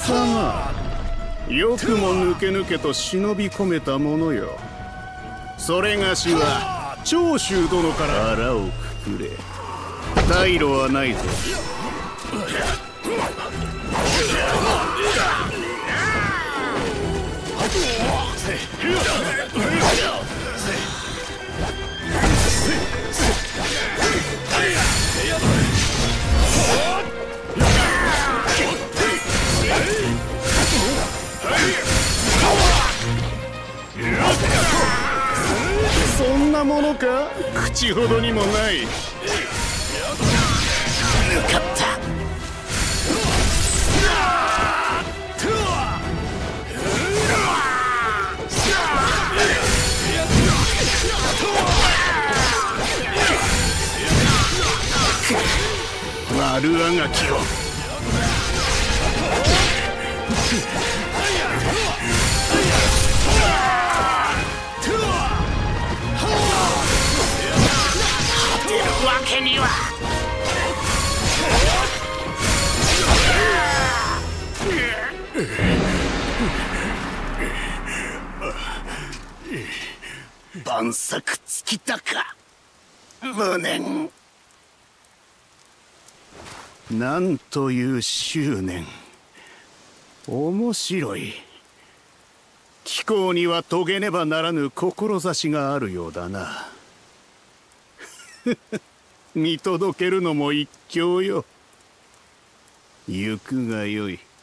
様、よくも抜け抜けと忍び込めたものよ。それがしは長州殿から腹をくくれ。退路はないぞ。そんなものか、口ほどにもない。抜かった。悪あがきを。果てるわけには。万策尽きたか、無念。なんという執念。面白い。貴公には遂げねばならぬ志があるようだな。見届けるのも一興よ。行くがよい。